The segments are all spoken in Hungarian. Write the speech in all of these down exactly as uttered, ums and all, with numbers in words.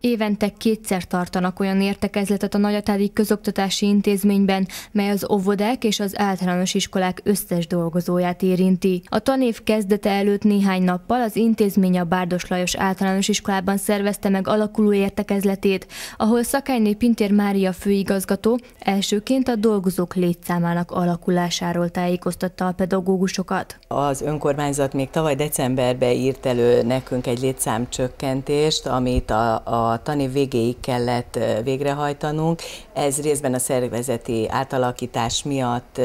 Évente kétszer tartanak olyan értekezletet a Nagyatádi Közoktatási Intézményben, mely az óvodák és az általános iskolák összes dolgozóját érinti. A tanév kezdete előtt néhány nappal az intézmény a Bárdos Lajos Általános Iskolában szervezte meg alakuló értekezletét, ahol Szakálynné Pintér Mária főigazgató elsőként a dolgozók létszámának alakulásáról tájékoztatta a pedagógusokat. Az önkormányzat még tavaly decemberben írt elő nekünk egy létszámcsökkentést, amit a, a A tanév végéig kellett végrehajtanunk. Ez részben a szervezeti átalakítás miatt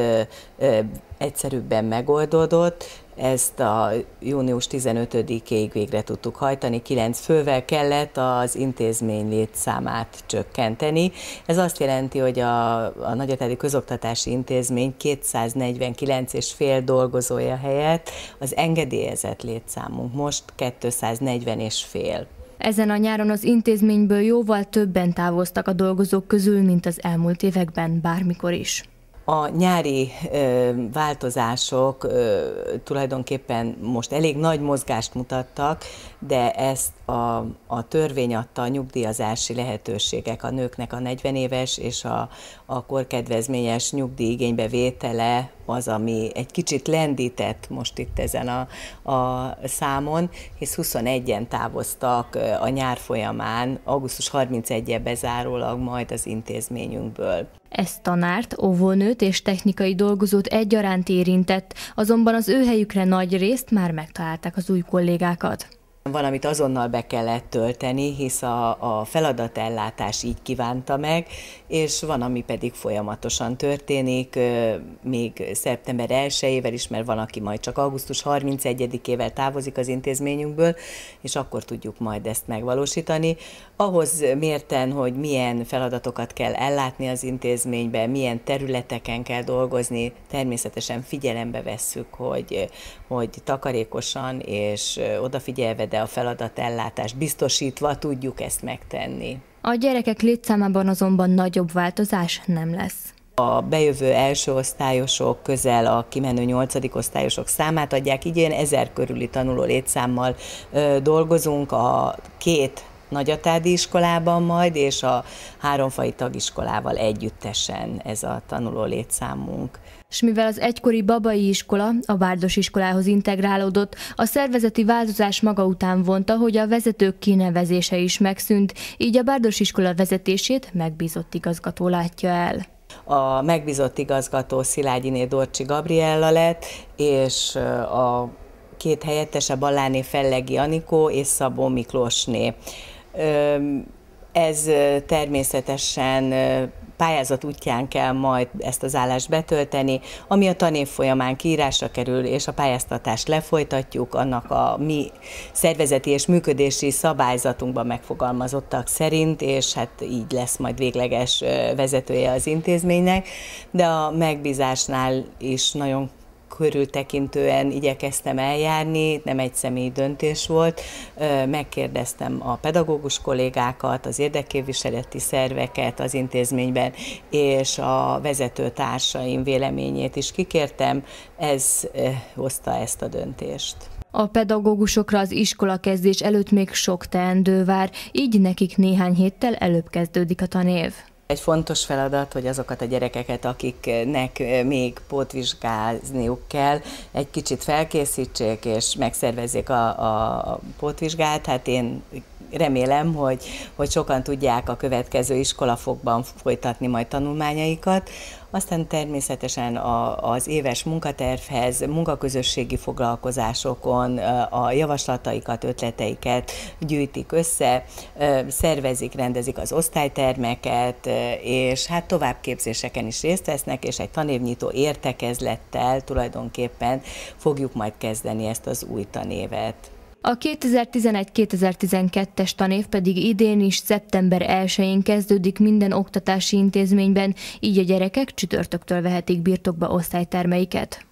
egyszerűbben megoldódott. Ezt a június tizenötödikéig végre tudtuk hajtani, kilenc fővel kellett az intézmény létszámát csökkenteni. Ez azt jelenti, hogy a, a Nagyatádi Közoktatási Intézmény kétszáznegyvenkilenc és fél dolgozója helyett az engedélyezett létszámunk most kétszáznegyven és fél. Ezen a nyáron az intézményből jóval többen távoztak a dolgozók közül, mint az elmúlt években bármikor is. A nyári ö, változások ö, tulajdonképpen most elég nagy mozgást mutattak, de ezt a, a törvény adta a nyugdíjazási lehetőségek a nőknek a negyven éves és a, a korkedvezményes nyugdíjigénybevétele az, ami egy kicsit lendített most itt ezen a, a számon, hisz huszonegyen távoztak a nyár folyamán, augusztus harmincegyedikével bezárólag majd az intézményünkből. Ez tanárt, óvónőt és technikai dolgozót egyaránt érintett, azonban az ő helyükre nagy részt már megtalálták az új kollégákat. Valamit azonnal be kellett tölteni, hisz a, a feladatellátás így kívánta meg, és van, ami pedig folyamatosan történik, még szeptember elsejével is, mert van, aki majd csak augusztus harmincegyedikével távozik az intézményünkből, és akkor tudjuk majd ezt megvalósítani. Ahhoz mérten, hogy milyen feladatokat kell ellátni az intézményben, milyen területeken kell dolgozni, természetesen figyelembe vesszük, hogy, hogy takarékosan és odafigyelve, de a feladatellátást biztosítva tudjuk ezt megtenni. A gyerekek létszámában azonban nagyobb változás nem lesz. A bejövő első osztályosok közel a kimenő nyolcadik osztályosok számát adják, így ilyen ezer körüli tanuló létszámmal ö, dolgozunk a két nagyatádi iskolában majd, és a háromfai tagiskolával együttesen ez a tanuló létszámunk. És mivel az egykori babai iskola a Bárdos iskolához integrálódott, a szervezeti változás maga után vonta, hogy a vezetők kinevezése is megszűnt, így a Bárdos iskola vezetését megbízott igazgató látja el. A megbízott igazgató Szilágyiné Dorcsi Gabriella lett, és a két helyettese Balláné Fellegi Anikó és Szabó Miklósné. Ez természetesen pályázat útján kell majd ezt az állást betölteni, ami a tanév folyamán kiírásra kerül, és a pályáztatást lefolytatjuk, annak a mi szervezeti és működési szabályzatunkban megfogalmazottak szerint, és hát így lesz majd végleges vezetője az intézménynek, de a megbízásnál is nagyon körültekintően igyekeztem eljárni, nem egy személyi döntés volt, megkérdeztem a pedagógus kollégákat, az érdekképviseleti szerveket az intézményben, és a vezetőtársaim véleményét is kikértem, ez hozta ezt a döntést. A pedagógusokra az iskolakezdés előtt még sok teendő vár, így nekik néhány héttel előbb kezdődik a tanév. Egy fontos feladat, hogy azokat a gyerekeket, akiknek még pótvizsgázniuk kell, egy kicsit felkészítsék és megszervezzék a, a pótvizsgát. Hát én remélem, hogy, hogy sokan tudják a következő iskolafokban folytatni majd tanulmányaikat. Aztán természetesen a, az éves munkatervhez, munkaközösségi foglalkozásokon a javaslataikat, ötleteiket gyűjtik össze, szervezik, rendezik az osztálytermeket, és hát továbbképzéseken is részt vesznek, és egy tanévnyitó értekezlettel tulajdonképpen fogjuk majd kezdeni ezt az új tanévet. A kétezer-tizenegy kétezer-tizenkettes tanév pedig idén is szeptember elsején kezdődik minden oktatási intézményben, így a gyerekek csütörtöktől vehetik birtokba osztálytermeiket.